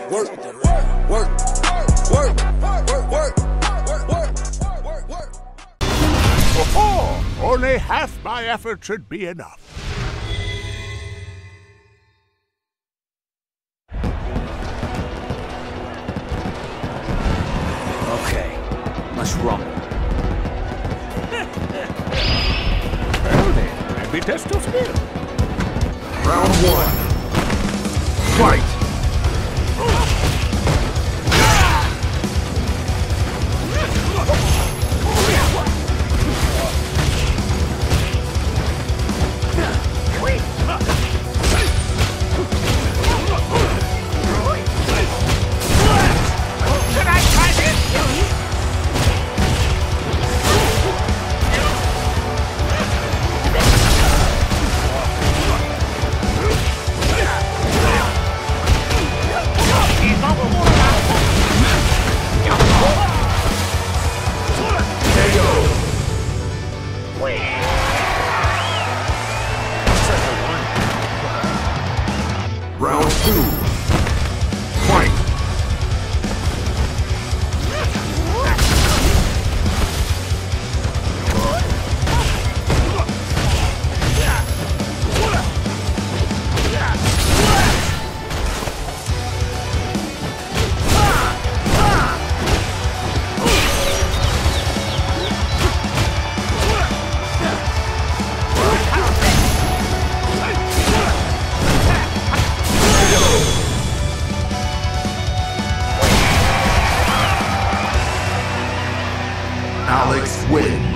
work, work, work, work, work, work. Oh, only half my effort should be enough. Okay, let's rumble. Well then, let me test your skill. Round one. Fight! Round two. Fight! Alex wins.